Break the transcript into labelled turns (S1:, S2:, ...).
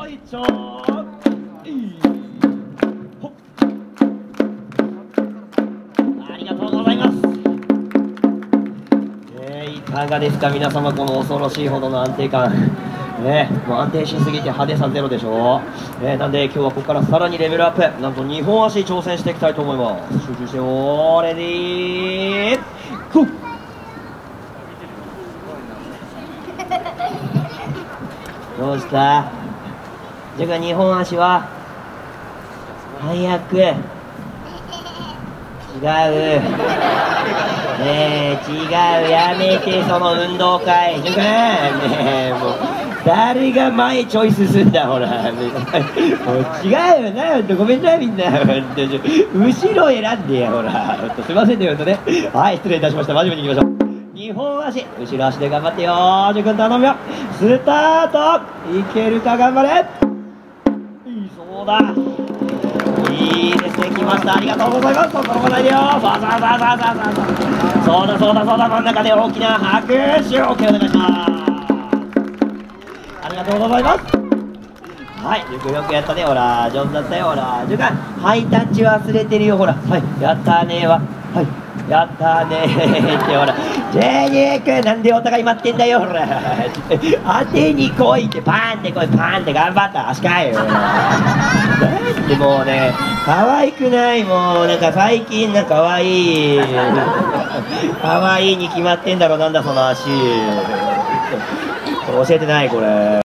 S1: よいしょ。ありがとうございます。いかがですか皆様、この恐ろしいほどの安定感。もう安定しすぎて派手さゼロでしょ。なんで今日はここからさらにレベルアップ、なんと2本足挑戦していきたいと思います。集中してよ。レディーゴー。どうした？じゃが2本足は早く。違う。違う、やめてその運動会。じゃがもう誰が前チョイスすんだ、ほら。もう違うよな、ごめんなみんな。後ろ選んでや、ほら。すいませんね、ほんとね。はい、失礼いたしました。真面目にいきましょう。2本足、後ろ足で頑張ってよ。ジュ君頼むよ。スタート。いけるか、頑張れ。そうだ。いいですね、来ました。ありがとうございます。転ばないでよ。そうだそうだ、真ん中で大きな拍手。OK、お願いします。ありがとうございます。はい、よくやったね、ほら。上手だったよ、ほら。ジュ君、ハイタッチ忘れてるよ、ほら。はい、やったねは。はい、やったねってほら。ジェニー君、なんでお互い待ってんだよ、ほら。当てに来いって、パーンって来い、パーンって頑張った足かいよ。でもうね、可愛くない？もうなんか最近なんか可愛い。可愛いに決まってんだろ、なんだその足。教えてないこれ。